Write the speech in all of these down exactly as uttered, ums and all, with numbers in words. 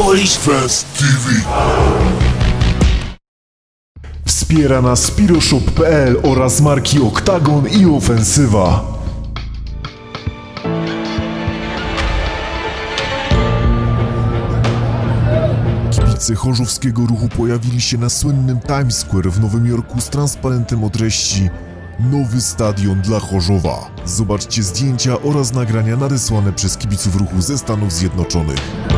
Polish Fans T V. Wspiera nas Piroshop kropka p l oraz marki Oktagon i Ofensywa. Kibice chorzowskiego ruchu pojawili się na słynnym Times Square w Nowym Jorku z transparentem o treści Nowy stadion dla Chorzowa. Zobaczcie zdjęcia oraz nagrania nadesłane przez kibiców ruchu ze Stanów Zjednoczonych.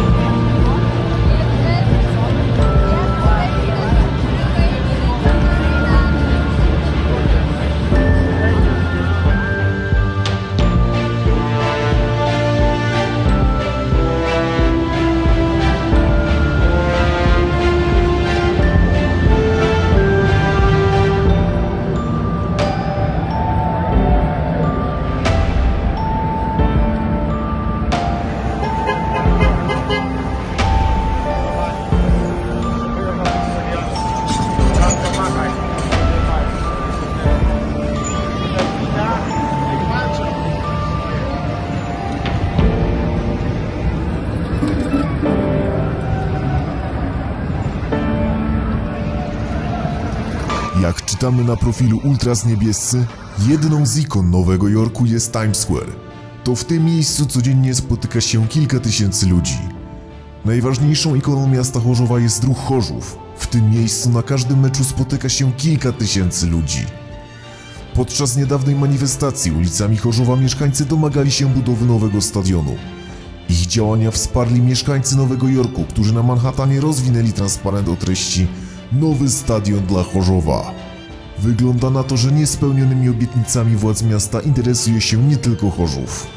Jak czytamy na profilu Ultras Niebiescy, jedną z ikon Nowego Jorku jest Times Square. To w tym miejscu codziennie spotyka się kilka tysięcy ludzi. Najważniejszą ikoną miasta Chorzowa jest ruch Chorzów. W tym miejscu na każdym meczu spotyka się kilka tysięcy ludzi. Podczas niedawnej manifestacji ulicami Chorzowa mieszkańcy domagali się budowy nowego stadionu. Ich działania wsparli mieszkańcy Nowego Jorku, którzy na Manhattanie rozwinęli transparent o treści Nowy stadion dla Chorzowa. Wygląda na to, że niespełnionymi obietnicami władz miasta interesuje się nie tylko Chorzów.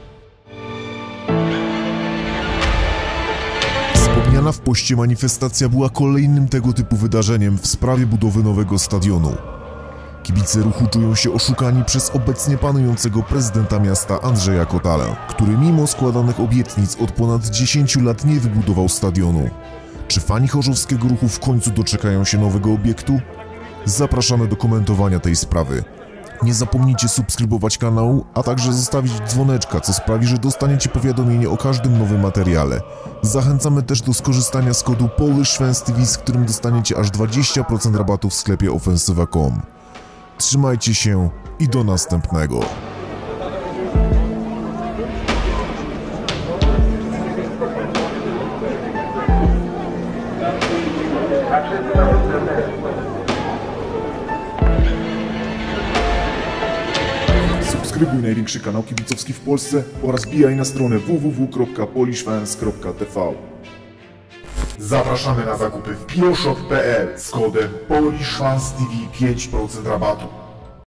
Wspomniana w poście manifestacja była kolejnym tego typu wydarzeniem w sprawie budowy nowego stadionu. Kibice ruchu czują się oszukani przez obecnie panującego prezydenta miasta Andrzeja Kotalę, który mimo składanych obietnic od ponad dziesięciu lat nie wybudował stadionu. Czy fani chorzowskiego ruchu w końcu doczekają się nowego obiektu? Zapraszamy do komentowania tej sprawy. Nie zapomnijcie subskrybować kanału, a także zostawić dzwoneczka, co sprawi, że dostaniecie powiadomienie o każdym nowym materiale. Zachęcamy też do skorzystania z kodu Polish Fans T V, z którym dostaniecie aż dwadzieścia procent rabatu w sklepie ofensywa kropka com. Trzymajcie się i do następnego. Subskrybuj największy kanał kibicowski w Polsce oraz wbijaj na stronę w w w kropka polish fans kropka t v. Zapraszamy na zakupy w Piroshop kropka p l z kodem Polish Fans T V pięć procent rabatu.